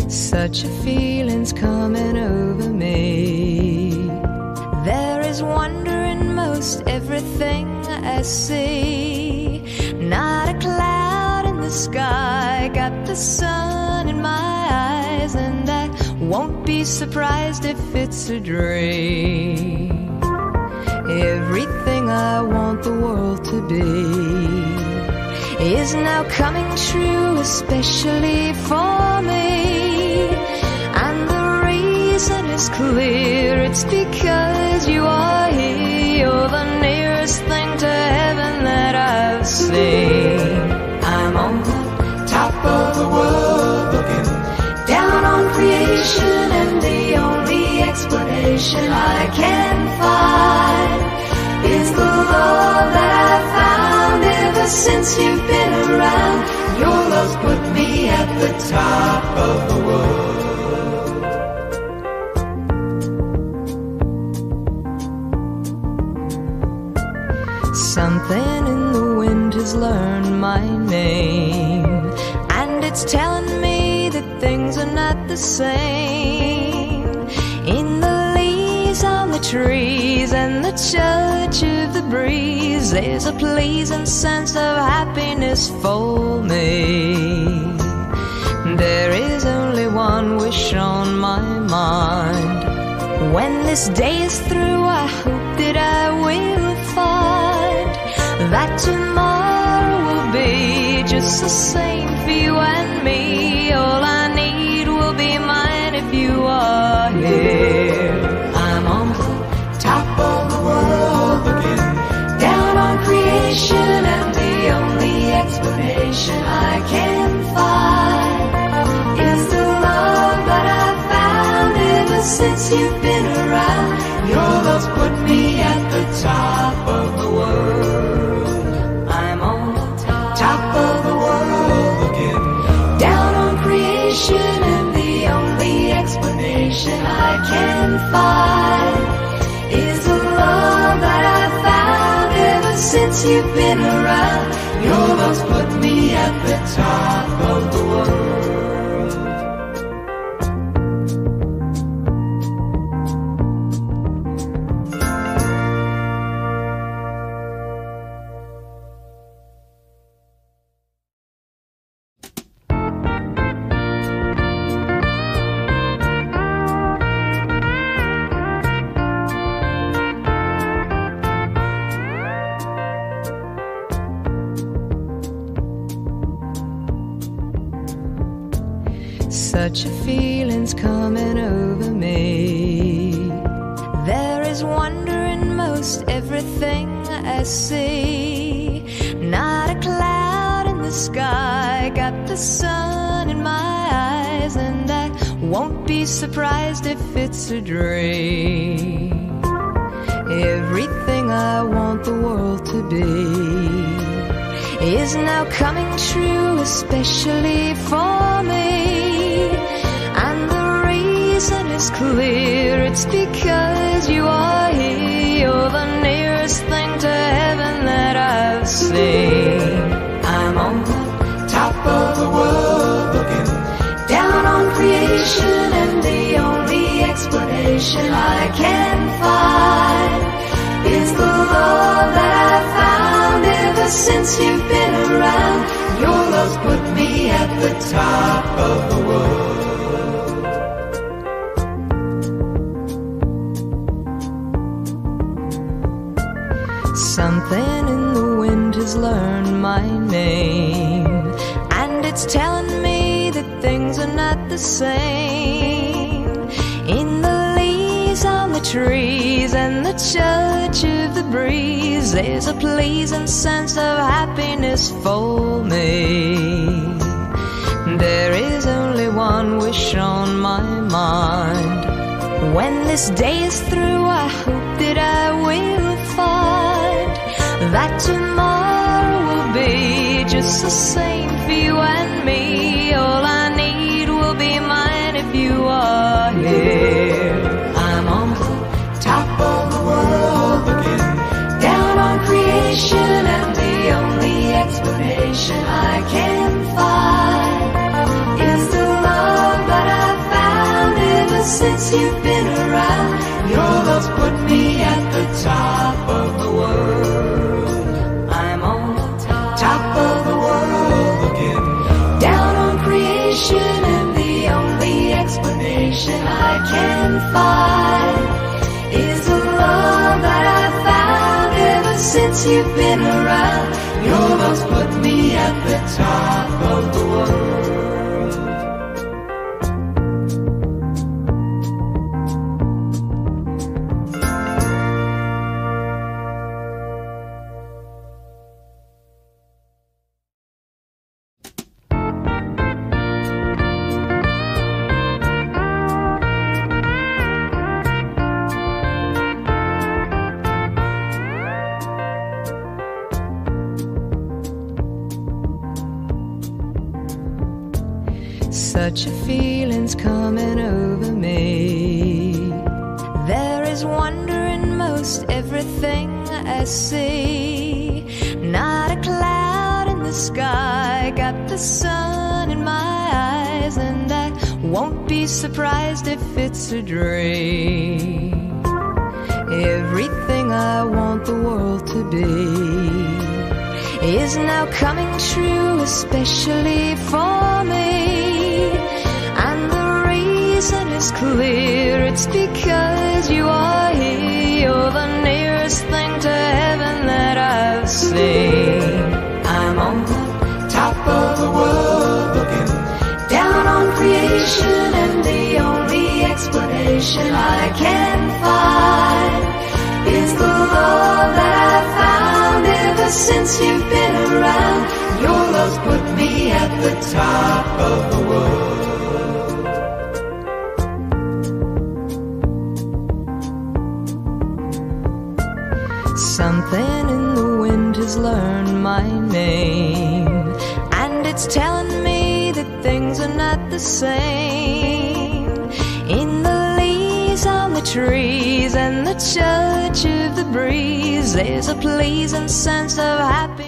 Such a feeling's coming over me. There is wonder in most everything I see. Not a cloud in the sky, got the sun in my eyes, and I won't be surprised if it's a dream. Everything I want the world to be is now coming true, especially for me. And the reason is clear, it's because you are here. You're the nearest thing to heaven that I've seen. I'm on the top of the world, looking down on creation, and the only explanation I can find is the love that I've found ever since you've been around. Your love's put me at the top of the world. Something in the wind has learned my name, and it's telling me that things are not the same. In the leaves on the trees and the touch of the breeze, there's a pleasing sense of happiness for me. There is only one wish on my mind. When this day is through, I hope that I will find that tomorrow will be just the same for you and me. All I need will be mine if you are here. I'm on the top of the world, looking down on creation, and the only explanation I can find is the love that I've found ever since you've been around. Your love's put me at the top of the world. I'm on the top of the world, looking down on creation, and the only explanation I can find is the love that I've found ever since you've been around. Your love's put me at the top of the world. Such a feeling's coming over me. There is wonder in most everything I see. Not a cloud in the sky, got the sun in my eyes, and I won't be surprised if it's a dream. Everything I want the world to be is now coming true, especially for me. And the reason is clear, it's because you are here. You're the nearest thing to heaven that I've seen. I'm on the top of the world, looking down on creation, and the only explanation I can find is the love that I've found ever since you've been around. Your love's put me at the top of the world. Something in the wind has learned my name, and it's telling me that things are not the same. In the leaves on the trees and the touch of the breeze, there's a pleasing sense of happiness for me. There is only one wish on my mind. When this day is through, I hope that I will find that tomorrow will be just the same for you and me. All I need will be mine if you are here. I'm on the top of the world, looking down on creation, and the only explanation I can find is the love that I since you've been around. Your love's put me at the top of the world. I'm on the top of the world, looking down on creation, and the only explanation I can find is the love that I found ever since you've been around. Your love's put me at the top of the world. Such a feeling's coming over me. There is wonder in most everything I see. Not a cloud in the sky, got the sun in my eyes, and I won't be surprised if it's a dream. Everything I want the world to be is now coming true, especially for me. And the reason is clear, it's because you are here. You're the nearest thing to heaven that I've seen. I'm on the top of the world, looking down on creation, and the only explanation I can find is the love that I found ever since you've been around. Your love's put me at the top of the world. Something in the wind has learned my name, and it's telling me that things are not the same. In the leaves on the trees and the touch of the breeze, there's a pleasing sense of happiness.